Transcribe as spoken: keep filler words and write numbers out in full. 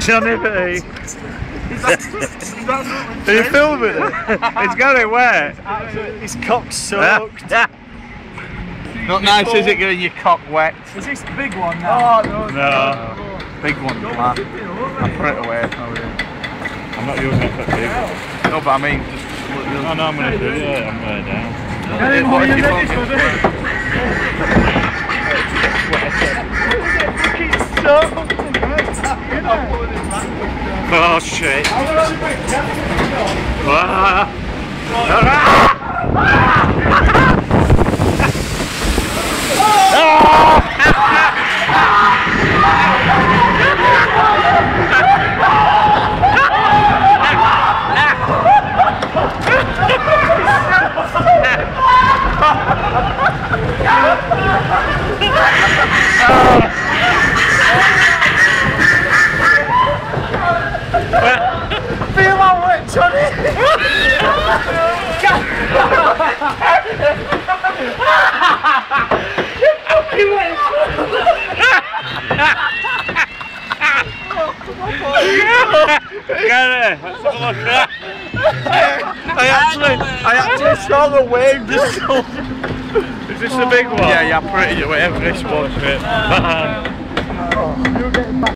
Johnny B. Are you filming it? It's going wet. His cock's soaked. Not nice, is it, getting your cock wet? Is this the big one now? Oh, no. No. Big one, man. I put it away. Oh, yeah. I'm not using it for big. No, but I mean, just. Oh, no, I'm going to do it. I'm going down. What if you ready for this? Oh shit! Ah. Feel how wet, Johnny! Garry, let's have a look at I actually, I actually saw the wave just go. Is this the big one? Yeah, yeah, pretty whatever this was. You're getting back.